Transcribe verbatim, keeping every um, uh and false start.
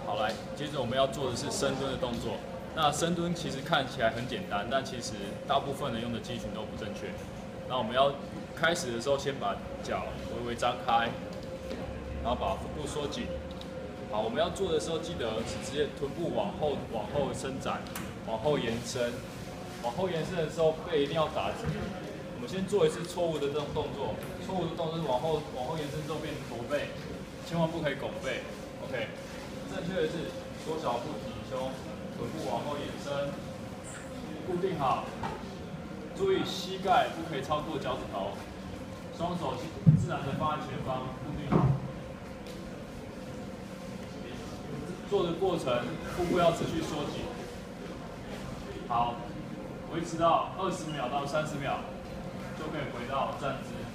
好，来，接着我们要做的是深蹲的动作。那深蹲其实看起来很简单，但其实大部分人用的肌群都不正确。那我们要开始的时候，先把脚微微张开，然后把腹部缩紧。好，我们要做的时候，记得是直接臀部往后往后伸展，往后延伸。往后延伸的时候，背一定要打直。我们先做一次错误的这种动作，错误的动作是往后往后延伸之后变成驼背，千万不可以拱背。OK， 正确的是缩小腹挺胸，臀部往后延伸，固定好。注意膝盖不可以超过脚趾头，双手自然的放在前方，固定好。做的过程，腹部要持续缩紧。好，维持到二十秒到三十秒，就可以回到站姿。